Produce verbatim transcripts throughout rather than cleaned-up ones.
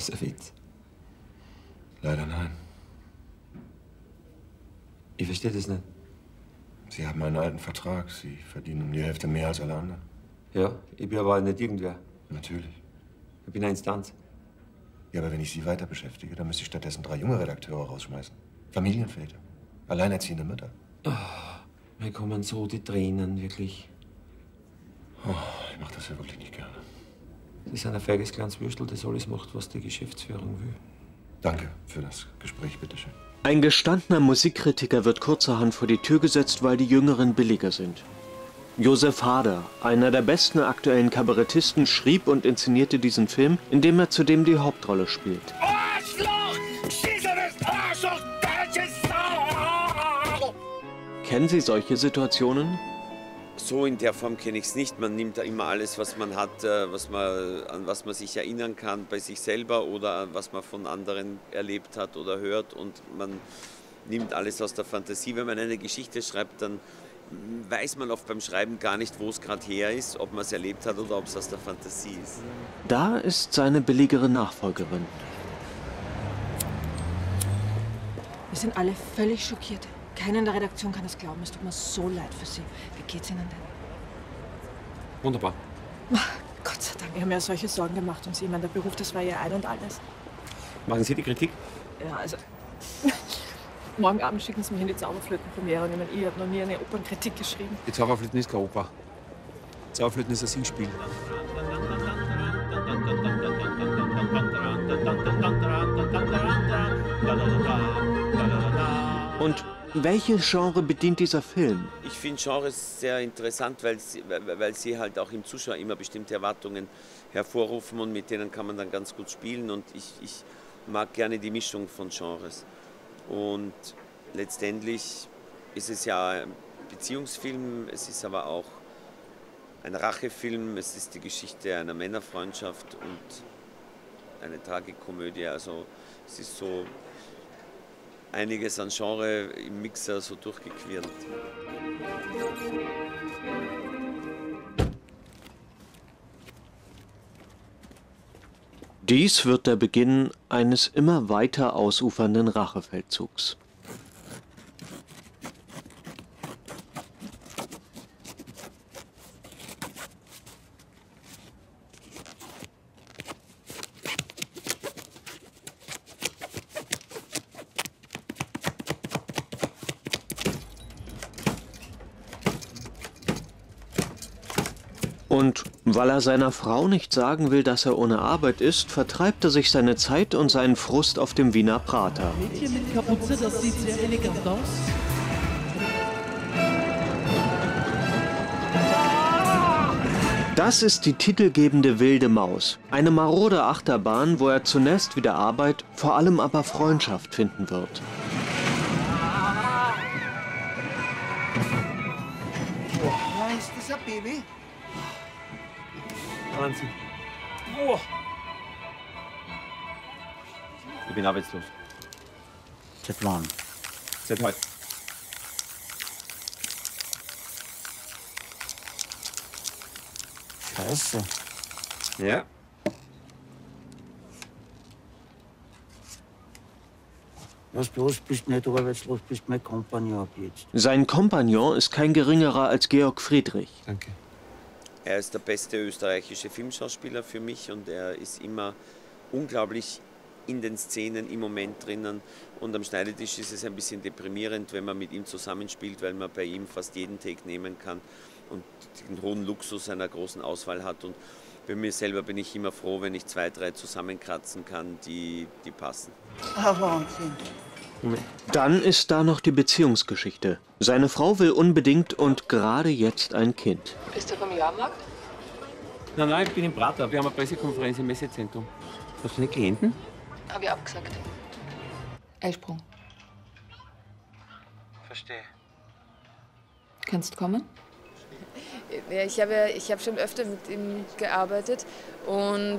das ein Witz? Leider nein. Ich verstehe das nicht. Sie haben einen alten Vertrag. Sie verdienen um die Hälfte mehr als alle anderen. Ja, ich bin aber nicht irgendwer. Natürlich. Ich bin eine Instanz. Ja, aber wenn ich Sie weiter beschäftige, dann müsste ich stattdessen drei junge Redakteure rausschmeißen. Familienväter. Alleinerziehende Mütter. Oh, mir kommen so die Tränen, wirklich. Oh, ich mache das ja wirklich nicht gerne. Das ist ein feiges kleines Würstel, das alles macht, was die Geschäftsführung will. Danke für das Gespräch, bitteschön. Ein gestandener Musikkritiker wird kurzerhand vor die Tür gesetzt, weil die Jüngeren billiger sind. Josef Hader, einer der besten aktuellen Kabarettisten, schrieb und inszenierte diesen Film, in dem er zudem die Hauptrolle spielt. Arschloch! Schießeres Arschloch! Deutsches Sau! Kennen Sie solche Situationen? So in der Form kenne ich es nicht. Man nimmt da immer alles, was man hat, was man, an was man sich erinnern kann bei sich selber oder an was man von anderen erlebt hat oder hört. Und man nimmt alles aus der Fantasie. Wenn man eine Geschichte schreibt, dann weiß man oft beim Schreiben gar nicht, wo es gerade her ist, ob man es erlebt hat oder ob es aus der Fantasie ist. Da ist seine billigere Nachfolgerin. Wir sind alle völlig schockiert. Keiner in der Redaktion kann es glauben. Es tut mir so leid für Sie. Wie geht's Ihnen denn? Wunderbar. Gott sei Dank, ich habe mir ja solche Sorgen gemacht um Sie. Ich meine, der Beruf, das war Ihr Ein und Alles. Machen Sie die Kritik? Ja, also... Morgen Abend schicken Sie mich in die Zauberflötenpremiere. Und ich meine, ich habe noch nie eine Opernkritik geschrieben. Die Zauberflöten ist keine Oper. Zauberflöten ist ein Singspiel. Und welches Genre bedient dieser Film? Ich finde Genres sehr interessant, weil sie, weil sie halt auch im Zuschauer immer bestimmte Erwartungen hervorrufen und mit denen kann man dann ganz gut spielen. Und ich, ich mag gerne die Mischung von Genres. Und letztendlich ist es ja ein Beziehungsfilm, es ist aber auch ein Rachefilm, es ist die Geschichte einer Männerfreundschaft und eine Tragikomödie. Also es ist so einiges an Genre im Mixer so durchgequirlt. Dies wird der Beginn eines immer weiter ausufernden Rachefeldzugs. Und weil er seiner Frau nicht sagen will, dass er ohne Arbeit ist, vertreibt er sich seine Zeit und seinen Frust auf dem Wiener Prater. Mädchen mit Kapuze, das sieht sehr elegant aus. Das ist die titelgebende Wilde Maus. Eine marode Achterbahn, wo er zunächst wieder Arbeit, vor allem aber Freundschaft finden wird. Ja, ist das ein Baby? Wahnsinn. Oh. Ich bin arbeitslos. Seit wann? Seit heute. Scheiße. Ja. Was bloß bist nicht arbeitslos, bist mein Kompagnon ab jetzt. Sein Kompagnon ist kein geringerer als Georg Friedrich. Danke. Er ist der beste österreichische Filmschauspieler für mich und er ist immer unglaublich in den Szenen im Moment drinnen. Und am Schneidetisch ist es ein bisschen deprimierend, wenn man mit ihm zusammenspielt, weil man bei ihm fast jeden Take nehmen kann und den hohen Luxus einer großen Auswahl hat. Und bei mir selber bin ich immer froh, wenn ich zwei, drei zusammenkratzen kann, die, die passen. Ah, Wahnsinn. Dann ist da noch die Beziehungsgeschichte. Seine Frau will unbedingt und gerade jetzt ein Kind. Bist du vom Jahrmarkt? Nein, nein, ich bin im Prater. Wir haben eine Pressekonferenz im Messezentrum. Hast du nicht Klienten? Hab ich abgesagt. Eisprung. Verstehe. Kannst du kommen? Ja, ich habe ja, ich habe schon öfter mit ihm gearbeitet und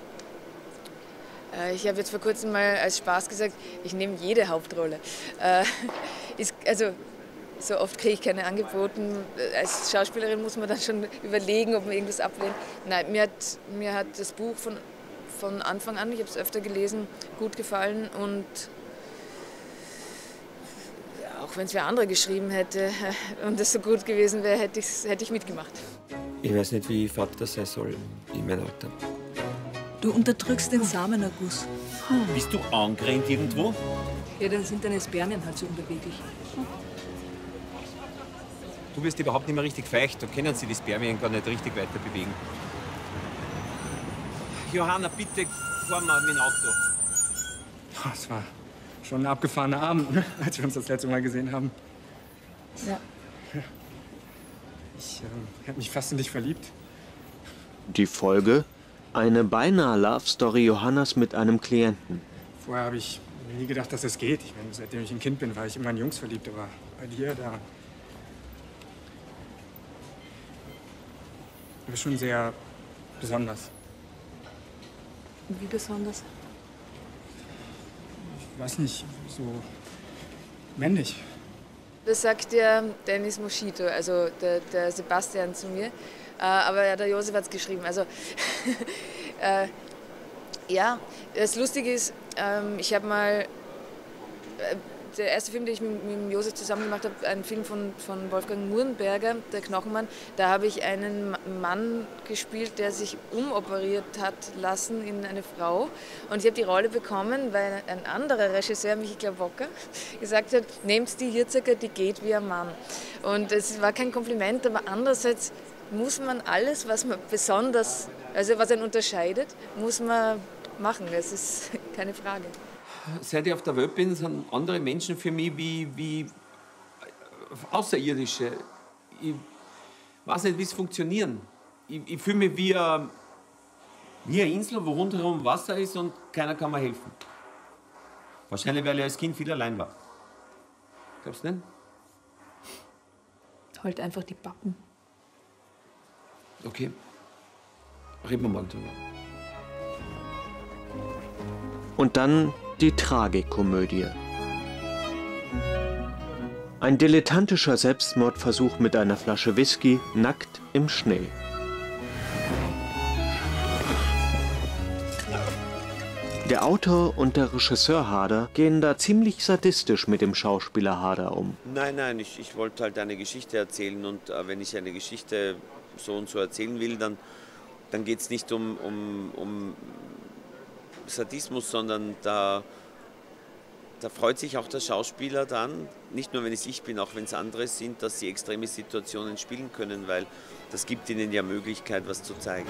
äh, ich habe jetzt vor kurzem mal als Spaß gesagt, ich nehme jede Hauptrolle. Äh, ist, also so oft kriege ich keine angeboten. Als Schauspielerin muss man dann schon überlegen, ob man irgendwas ablehnt. Nein, mir hat, mir hat das Buch von, von Anfang an, ich habe es öfter gelesen, gut gefallen. Und ja, auch wenn es wer andere geschrieben hätte und es so gut gewesen wäre, hätte, hätte ich mitgemacht. Ich weiß nicht, wie ich Vater sein soll in meinem Alter. Du unterdrückst den Samenerguss. Hm. Bist du angerannt irgendwo? Ja, dann sind deine Spermien halt so unbeweglich. Du wirst überhaupt nicht mehr richtig feucht, da können sich die Spermien gar nicht richtig weiter bewegen. Johanna, bitte fahr mal mit dem Auto. Es war schon ein abgefahrener Abend, ne? Als wir uns das letzte Mal gesehen haben. Ja. Ich äh, habe mich fast in dich verliebt. Die Folge? Eine beinahe Love-Story Johannas mit einem Klienten. Vorher habe ich mir nie gedacht, dass es geht. Ich meine, seitdem ich ein Kind bin, war ich immer in Jungs verliebt. Aber bei dir, da... Du bist schon sehr besonders. Wie besonders? Ich weiß nicht, so männlich. Das sagt der Dennis Moschito, also der, der Sebastian zu mir. Äh, aber ja, der Josef hat es geschrieben. Also, äh, ja, das Lustige ist, ähm, ich habe mal, äh, der erste Film, den ich mit, mit dem Josef zusammen gemacht habe, ein Film von, von Wolfgang Murenberger, der Knochenmann, da habe ich einen Mann gespielt, der sich umoperiert hat lassen in eine Frau. Und ich habe die Rolle bekommen, weil ein anderer Regisseur, Michi Klawocker, gesagt hat, nehmt die Hirzacker, die geht wie ein Mann. Und es war kein Kompliment, aber andererseits muss man alles, was man besonders, also was einen unterscheidet, muss man machen. Das ist keine Frage. Seit ich auf der Welt bin, sind andere Menschen für mich wie, wie Außerirdische. Ich weiß nicht, wie es funktioniert. Ich, ich fühle mich wie eine, wie eine Insel, wo rundherum Wasser ist und keiner kann mir helfen. Wahrscheinlich, weil ich als Kind viel allein war. Glaubst du nicht? Halt einfach die Pappen. Okay. Reden wir mal drüber. Und dann die Tragikomödie. Ein dilettantischer Selbstmordversuch mit einer Flasche Whisky, nackt im Schnee. Der Autor und der Regisseur Harder gehen da ziemlich sadistisch mit dem Schauspieler Harder um. Nein, nein, ich, ich wollte halt eine Geschichte erzählen und äh, wenn ich eine Geschichte so und so erzählen will, dann, dann geht es nicht um, um, um Sadismus, sondern da, da freut sich auch der Schauspieler dann, nicht nur wenn es ich bin, auch wenn es andere sind, dass sie extreme Situationen spielen können, weil das gibt ihnen ja Möglichkeit, was zu zeigen.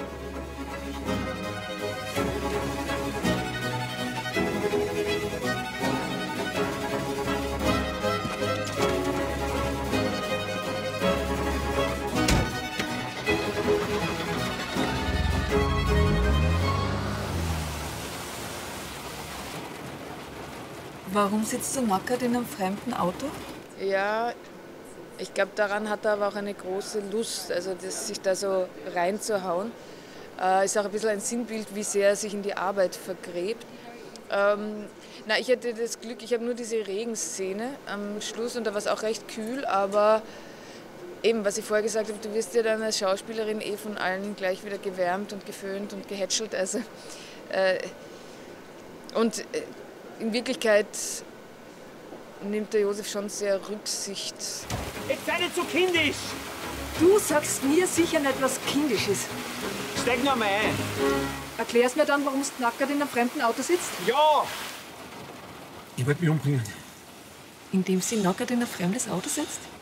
Warum sitzt du nackert in einem fremden Auto? Ja, ich glaube, daran hat er aber auch eine große Lust, also das, sich da so reinzuhauen. Äh, ist auch ein bisschen ein Sinnbild, wie sehr er sich in die Arbeit vergräbt. Ähm, na, ich hatte das Glück, ich habe nur diese Regenszene am Schluss und da war es auch recht kühl, aber eben, was ich vorher gesagt habe, du wirst ja dann als Schauspielerin eh von allen gleich wieder gewärmt und geföhnt und gehätschelt. Also, äh, und äh, in Wirklichkeit nimmt der Josef schon sehr Rücksicht. Jetzt sei nicht so kindisch! Du sagst mir sicher nicht, was kindisch ist. Steig noch mal ein! Erklär's mir dann, warum du nackert in einem fremden Auto sitzt? Ja! Ich wollte mich umbringen. Indem sie nackert in ein fremdes Auto sitzt?